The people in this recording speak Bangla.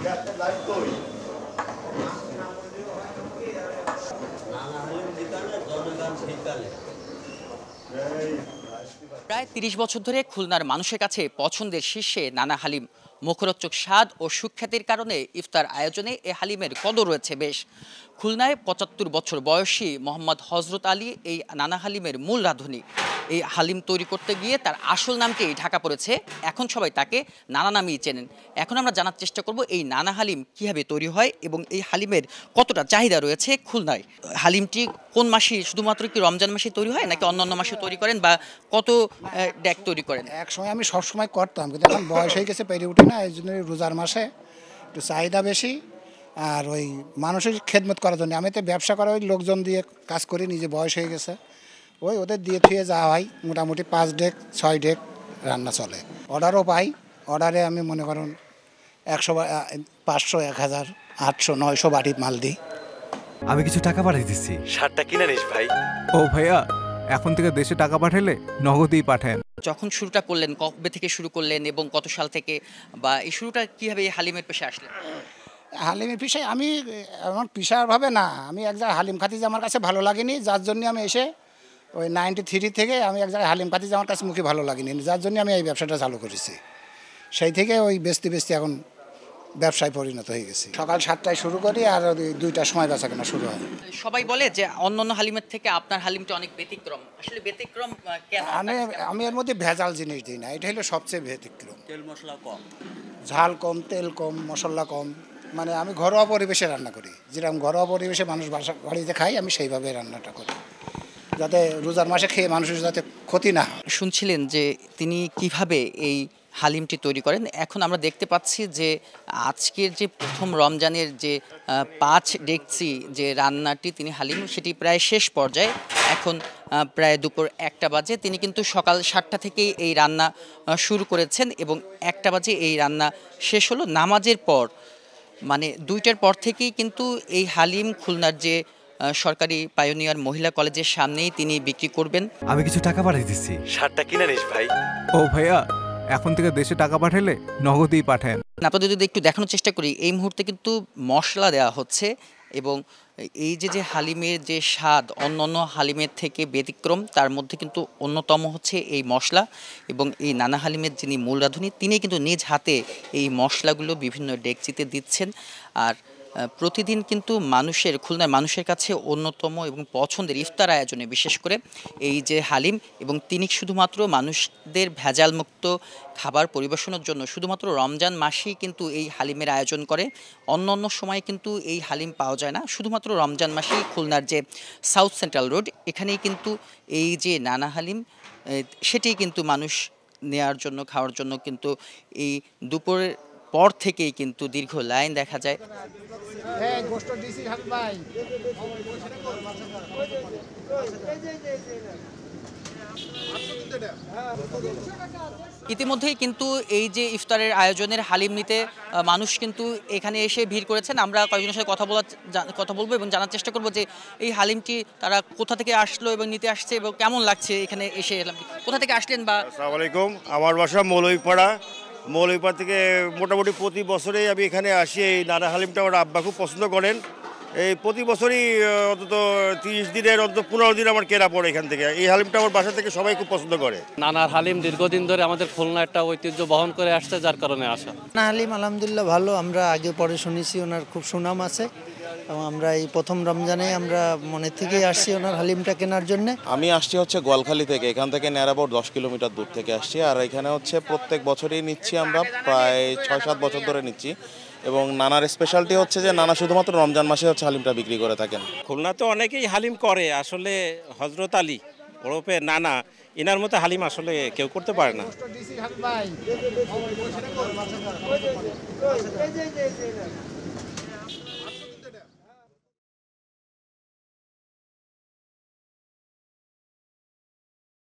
প্রায় ৩০ বছর ধরে খুলনার মানুষের কাছে পছন্দের শীর্ষে নানা হালিম। মুখরোচক স্বাদ ও সুখ্যাতির কারণে ইফতার আয়োজনে এ হালিমের কদর রয়েছে বেশ। খুলনায় ৭৫ বছর বয়সী মোহাম্মদ হজরত আলী এই নানা হালিমের মূল রাঁধুনি। এই হালিম তৈরি করতে গিয়ে তার আসল নামকেই ঢাকা পড়েছে, এখন সবাই তাকে নানা নামেই চেনেন। এখন আমরা জানার চেষ্টা করব এই নানা হালিম কীভাবে তৈরি হয় এবং এই হালিমের কতটা চাহিদা রয়েছে খুলনায়। হালিমটি কোন মাসে, শুধুমাত্র কি রমজান মাসে তৈরি হয় নাকি অন্যান্য মাসে তৈরি করেন, বা কত ডেক তৈরি করেন? এক সময় আমি সবসময় করতাম, কিন্তু এখন বয়স হয়ে গেছে, পেরে উঠে না, এই জন্য রোজার মাসে একটু চাহিদা বেশি। আর ওই মানুষের খেদমত করার জন্য আমি তো ব্যবসা করা, ওই লোকজন দিয়ে কাজ করি, নিজে বয়স হয়ে গেছে, ওই ওদের দিয়ে থুয়ে যাওয়া হয়। মোটামুটি 5 ডেক 6 ডেক রান্না চলে। অর্ডারও পাই, অর্ডারে আমি মনে করুন 100, 500, 1000, 800, 900 বাটি মাল দিই। আমি কিছু টাকা পাঠিয়ে দিচ্ছি, শার্টটা কিনে নিস ভাই। ও ভাইয়া, এখন থেকে দেশে টাকা পাঠালে নগদেই পাঠান। যখন শুরুটা করলেন, কবে থেকে শুরু করলেন এবং কত সাল থেকে, বা এই শুরুটা কীভাবে এই হালিমের পেশে আসলেন? হালিমের পেশায় আমি আমার পেশারভাবে না, আমি এক জায়গায় হালিম খাতি যে আমার কাছে ভালো লাগেনি, যার জন্য আমি এসে ওই 93 থেকে আমি এক জায়গায় হালিম খাতি যে আমার কাছে মুখে ভালো লাগেনি, যার জন্য আমি এই ব্যবসাটা চালু করেছি। সেই থেকে ওই বেচতে এখন ব্যবসায় পরিণত হয়ে গেছে। সকাল 7টায় শুরু করি আর 2টার সময় বেচা কেনা শুরু হয়। সবাই বলে যে অন্যান্য হালিমের থেকে আপনার হালিমটা অনেক ব্যতিক্রম। আসলে ব্যতিক্রম কেন? আমি এর মধ্যে ভেজাল জিনিস দিই না, এটা হলো সবচেয়ে ব্যতিক্রম। তেল মশলা কম, ঝাল কম, তেল কম, মশলা কম। মানে আমি ঘরোয়া পরিবেশে রান্না করি, যেরকম ঘরোয়া পরিবেশে মানুষ বাড়িতে খাই, আমি সেইভাবে রান্নাটা করি, যাতে রোজার মাসে খেয়ে মানুষের যাতে ক্ষতি না হয়। শুনছিলেন যে তিনি কিভাবে এই হালিমটি তৈরি করেন। এখন আমরা দেখতে পাচ্ছি যে আজকের যে প্রথম রমজানের যে 5 ডেকচি যে রান্নাটি তিনি হালিম, সেটি প্রায় শেষ পর্যায়ে। এখন প্রায় দুপুর 1টা বাজে। তিনি কিন্তু সকাল 7টা থেকেই এই রান্না শুরু করেছেন এবং 1টা বাজে এই রান্না শেষ হলো। নামাজের পর, মানে 2টার পর থেকেই কিন্তু এই হালিম খুলনার যে সরকারি পায়োনিয়ার মহিলা কলেজের সামনেই তিনি বিক্রি করবেন। আমি কিছু টাকা পাঠিয়ে দিচ্ছি, শার্টটা কিনে নিস ভাই। ও ভাইয়া, এখন থেকে দেশে টাকা পাঠালে নগদেই পাঠান। আপনাদের যদি একটু দেখানোর চেষ্টা করি, এই মুহূর্তে কিন্তু মশলা দেওয়া হচ্ছে এবং এই যে হালিমের যে স্বাদ অন্যান্য হালিমের থেকে ব্যতিক্রম, তার মধ্যে কিন্তু অন্যতম হচ্ছে এই মশলা। এবং এই নানা হালিমের যিনি মূল রাঁধুনি, তিনি কিন্তু নিজ হাতে এই মশলাগুলো বিভিন্ন ডেকচিতে দিচ্ছেন। আর প্রতিদিন কিন্তু খুলনার মানুষের কাছে অন্যতম এবং পছন্দের ইফতার আয়োজনে বিশেষ করে এই যে হালিম, এবং তিনি শুধুমাত্র মানুষদের ভেজালমুক্ত খাবার পরিবেশনের জন্য শুধুমাত্র রমজান মাসেই কিন্তু এই হালিমের আয়োজন করে। অন্য সময় কিন্তু এই হালিম পাওয়া যায় না, শুধুমাত্র রমজান মাসেই খুলনার যে সাউথ সেন্ট্রাল রোড, এখানেই কিন্তু এই যে নানা হালিম সেটি কিন্তু মানুষ নেওয়ার জন্য, খাওয়ার জন্য কিন্তু এই দুপুরের পর থেকেই কিন্তু দীর্ঘ লাইন দেখা যায়। ইতিমধ্যেই কিন্তু এই যে ইফতারের আয়োজনের হালিম নিতে মানুষ কিন্তু এখানে এসে ভিড় করেছেন। আমরা কয়েকজনের সাথে কথা বলবো এবং জানার চেষ্টা করবো যে এই হালিমটি তারা কোথা থেকে আসলো এবং নিতে আসছে এবং কেমন লাগছে এখানে এসে। কোথা থেকে আসলেন? বা আসসালামু আলাইকুম, আমার বাসা মৌলভীপাড়া থেকে মোটামুটি প্রতি বছরেই আমি এখানে আসি। এই নানা হালিমটা আমার আব্বা খুব পছন্দ করেন। এই প্রতি বছরই অন্তত 30 দিনের অন্তত 15 দিন আমার কেনা পড়ে এখান থেকে। এই হালিমটা আমার বাসা থেকে সবাই খুব পছন্দ করে। নানার হালিম দীর্ঘদিন ধরে আমাদের খুলনা একটা ঐতিহ্য বহন করে আসছে, যার কারণে আসা। নানা হালিম আলহামদুলিল্লাহ ভালো, আমরা আগে পরে শুনেছি ওনার খুব সুনাম আছে এবং আমরা এই প্রথম রমজানে আমরা মনে থেকেই আসছি ওনার হালিমটা কেনার জন্য। আমি আসছি হচ্ছে গোয়ালখালী থেকে, এখান থেকে নেয়ার 10 কিলোমিটার দূর থেকে আসছি। আর এখানে হচ্ছে প্রত্যেক বছরই নিচ্ছি, আমরা প্রায় 6-7 বছর ধরে নিচ্ছি। এবং নানার স্পেশালিটি হচ্ছে যে নানা শুধুমাত্র রমজান মাসে হচ্ছে হালিমটা বিক্রি করে থাকেন। খুলনা তো অনেকেই হালিম করে, আসলে হজরত আলী ওরফে নানা, এনার মতো হালিম আসলে কেউ করতে পারে না।